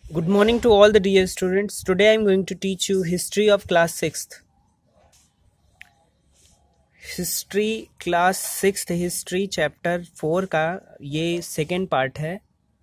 Good morning to all the dear students. Today I am going to teach you history of class 6th. History class 6th history chapter 4 का ये second part है.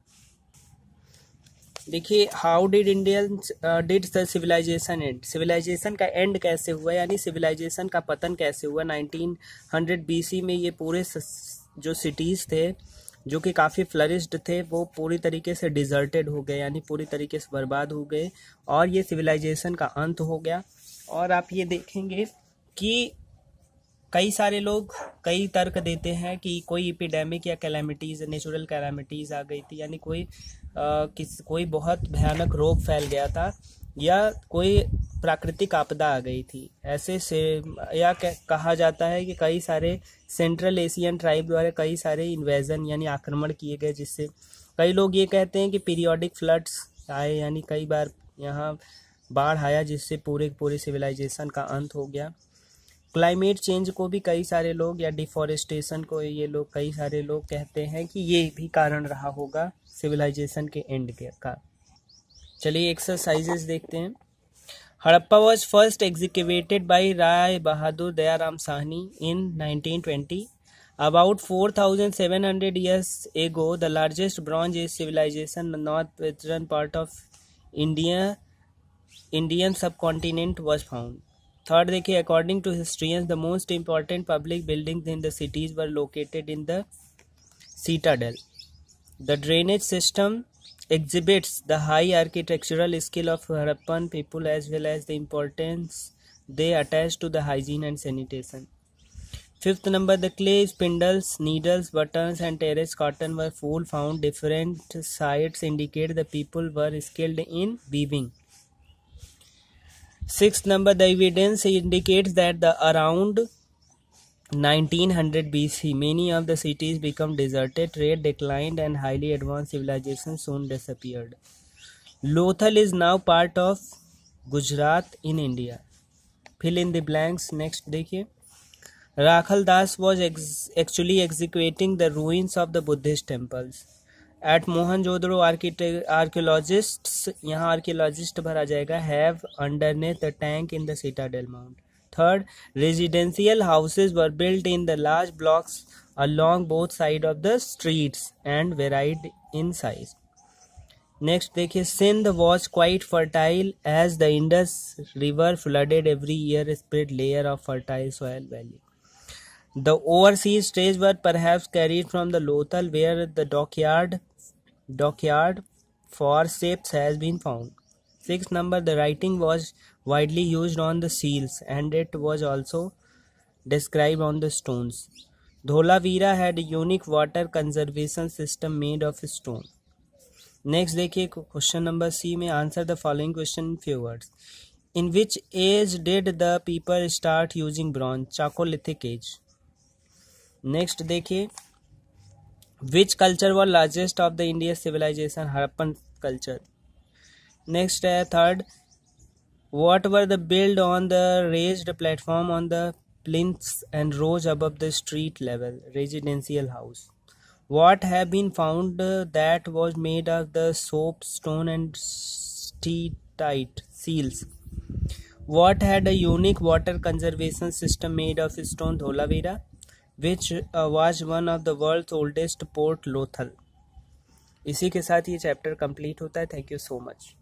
देखिए, how did Indians did the civilization end. Civilization का end कैसे हुआ, यानी civilisation का पतन कैसे हुआ. 1900 BC में ये पूरे जो सिटीज़ थे जो कि काफ़ी फ्लरिश्ड थे वो पूरी तरीके से डिजर्टेड हो गए, यानी पूरी तरीके से बर्बाद हो गए और ये सिविलाइजेशन का अंत हो गया. और आप ये देखेंगे कि कई सारे लोग कई तर्क देते हैं कि कोई एपिडेमिक या कैलामिटीज़, नेचुरल कैलामिटीज़ आ गई थी, यानी कोई बहुत भयानक रोग फैल गया था या कोई प्राकृतिक आपदा आ गई थी. ऐसे से या कहा जाता है कि कई सारे सेंट्रल एशियन ट्राइब द्वारा कई सारे इन्वेजन यानी आक्रमण किए गए, जिससे कई लोग ये कहते हैं कि पीरियोडिक फ्लड्स आए, यानी कई बार यहाँ बाढ़ आया जिससे पूरे सिविलाइजेशन का अंत हो गया. क्लाइमेट चेंज को भी कई सारे लोग या डिफॉरेस्टेशन को कई सारे लोग कहते हैं कि ये भी कारण रहा होगा सिविलाइजेशन के एंड का. चलिए एक्सरसाइजेस देखते हैं. Harappa was first executed by Rai Bahadur Dayaram Sahni in 1920. About 4,700 years ago, the largest Bronze Age civilization in the northwestern part of Indian subcontinent was found. Third, देखिए, according to historians, the most important public buildings in the cities were located in the citadel. The drainage system exhibits the high architectural skill of Harappan people as well as the importance they attach to the hygiene and sanitation. Fifth number, the clay spindles, needles, buttons and terrace cotton were full found. Different sites indicate the people were skilled in weaving. Sixth number, the evidence indicates that around 1900 BC, many of the cities became deserted, trade declined, and highly advanced civilization soon disappeared. Lothal is now part of Gujarat in India. Fill in the blanks. Next, देखिए, Rakhal Das was actually executing the ruins of the Buddhist temples. At Mohenjo-daro, archaeologists, यहाँ archaeologist भरा जाएगा, have underneath the tank in the citadel mount. Third, residential houses were built in the large blocks along both sides of the streets and varied in size. Next, देखिए, Sindh was quite fertile as the Indus River flooded every year, spread layer of fertile soil valley. The overseas trades were perhaps carried from the Lothal, where the dockyard for ships has been found. Sixth number, the writing was widely used on the seals and it was also described on the stones. Dholavira had a unique water conservation system made of stone. Next, देखिए, question number C में answer the following question in few words. In which age did the people start using bronze. Chalcolithic age. Next देखिए, which culture was largest of the Indian civilization. Harappan culture. Next है third, what were the built on the raised platform on the plinths and rose above the street level. Residential house. What have been found that was made of the soapstone and steatite seals. What had a unique water conservation system made of stone. Dholavira, which was one of the world's oldest port. Lothal. इसी के साथ ये chapter complete होता है. Thank you so much.